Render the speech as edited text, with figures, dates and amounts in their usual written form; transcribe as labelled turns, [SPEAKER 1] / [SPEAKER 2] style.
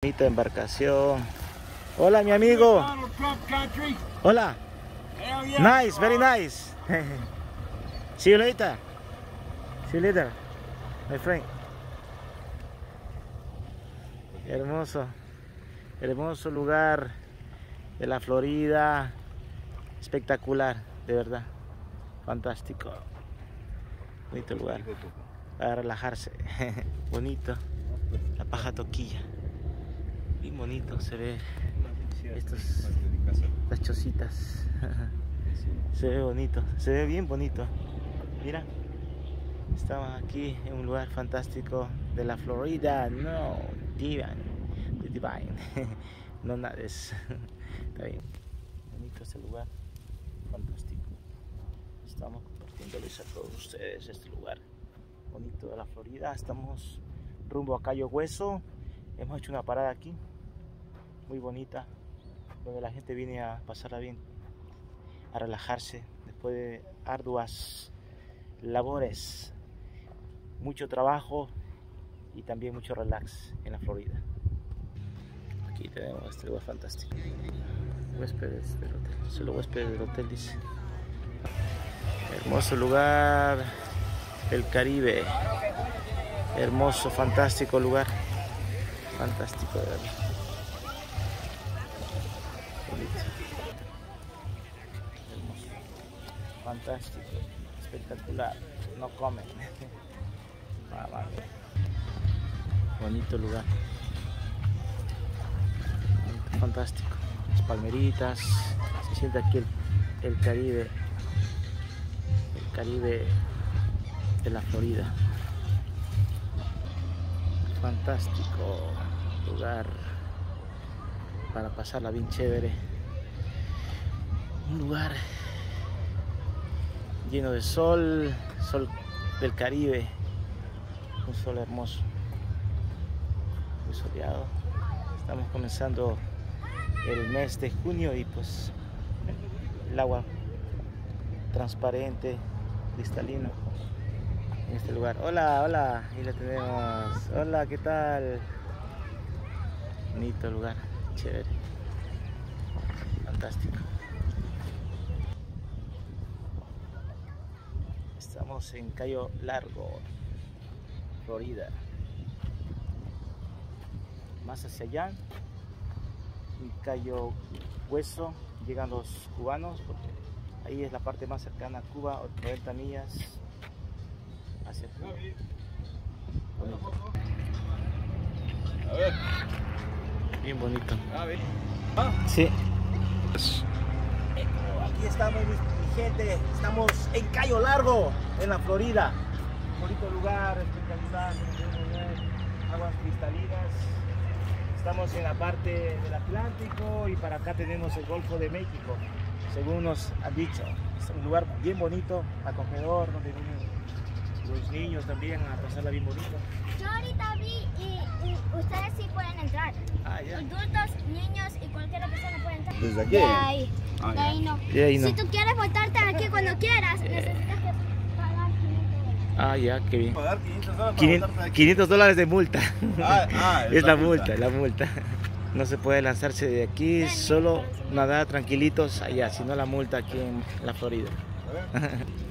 [SPEAKER 1] Bonita embarcación. Hola, mi amigo. Hola. Nice, very nice. See you later. See you later, my friend. Hermoso, hermoso lugar de la Florida. Espectacular, de verdad. Fantástico. Bonito lugar para relajarse. Bonito. La paja toquilla. Bien bonito se ve estas chocitas. Se ve bonito, se ve bien bonito. Mira, estamos aquí en un lugar fantástico de la Florida. No, divine. No nades. Está bien. Bonito este lugar, fantástico. Estamos compartiéndoles a todos ustedes este lugar bonito de la Florida. Estamos rumbo a Cayo Hueso. Hemos hecho una parada aquí muy bonita, donde la gente viene a pasarla bien, a relajarse después de arduas labores, mucho trabajo y también mucho relax en la Florida. Aquí tenemos este lugar fantástico. Huéspedes del hotel, solo huéspedes del hotel dice. Hermoso lugar, el Caribe. Hermoso, fantástico lugar. Fantástico de verdad. Bonito. Hermoso. Fantástico. Espectacular. No comen. Bonito lugar. Bonito, fantástico. Las palmeritas. Se siente aquí el Caribe. El Caribe de la Florida. Fantástico lugar para pasarla bien chévere. Un lugar lleno de sol, sol del Caribe, un sol hermoso, muy soleado. Estamos comenzando el mes de junio y pues el agua transparente, cristalino en este lugar. Hola, hola, ahí la tenemos. Hola, ¿qué tal? Bonito lugar, chévere, fantástico. Estamos en Cayo Largo, Florida. Más hacia allá, en Cayo Hueso, llegan los cubanos, porque ahí es la parte más cercana a Cuba, 90 millas hacia Cuba. Bonito.
[SPEAKER 2] A ver.
[SPEAKER 1] Bien bonito.
[SPEAKER 2] A ver.
[SPEAKER 1] Sí. Aquí estamos, mi gente. Estamos en Cayo Largo, en la Florida. Bonito lugar, espectacular. Aguas cristalinas. Estamos en la parte del Atlántico y para acá tenemos el Golfo de México, según nos han dicho. Es un lugar bien bonito, acogedor, donde vienen los niños también a pasarla bien bonito.
[SPEAKER 3] Yo ahorita vi y ustedes sí pueden entrar.
[SPEAKER 1] Ah, ya.
[SPEAKER 3] Adultos, niños y cualquier persona puede entrar.
[SPEAKER 2] ¿Desde aquí?
[SPEAKER 3] De ahí.
[SPEAKER 2] Ah,
[SPEAKER 3] de ahí no.
[SPEAKER 1] De ahí no.
[SPEAKER 3] Si tú quieres botarte aquí cuando quieras, necesitas que pagar $500.
[SPEAKER 1] Ah, ya, qué bien.
[SPEAKER 2] Pagar $500 para
[SPEAKER 1] $500 de multa.
[SPEAKER 2] Es
[SPEAKER 1] la multa. No se puede lanzarse de aquí, solo nadar tranquilitos allá, sino la multa aquí en la Florida.